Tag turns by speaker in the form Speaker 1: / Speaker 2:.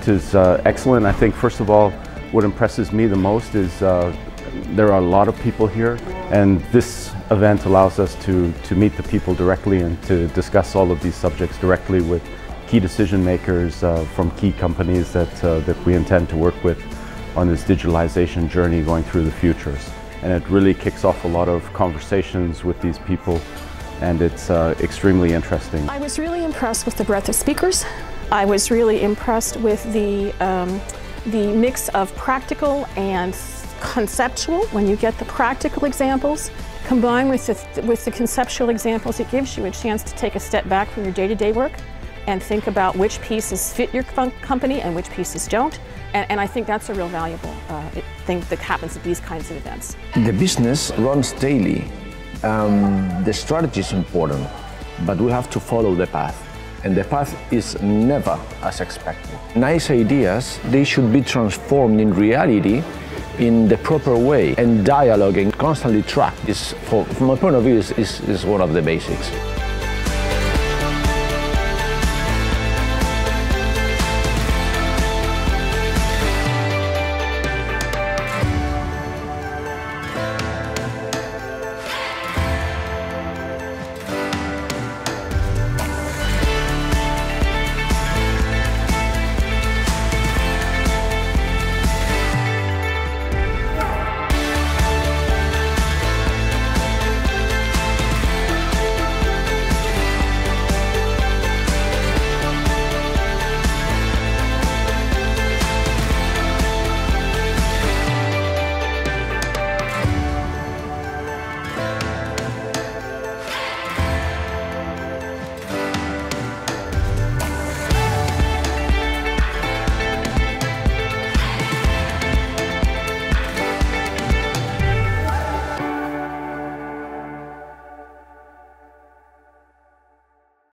Speaker 1: event is excellent. I think first of all, what impresses me the most is there are a lot of people here, and this event allows us to meet the people directly and to discuss all of these subjects directly with key decision makers from key companies that we intend to work with on this digitalization journey going through the futures. And it really kicks off a lot of conversations with these people, and it's extremely interesting.
Speaker 2: I was really impressed with the breadth of speakers. I was really impressed with the mix of practical and conceptual. When you get the practical examples combined with the conceptual examples, it gives you a chance to take a step back from your day-to-day work and think about which pieces fit your company and which pieces don't. And I think that's a real valuable thing that happens at these kinds of events.
Speaker 3: The business runs daily. The strategy is important, but we have to follow the path. And the path is never as expected. Nice ideas, they should be transformed in reality in the proper way. And dialogue and constantly track is, from my point of view, is one of the basics.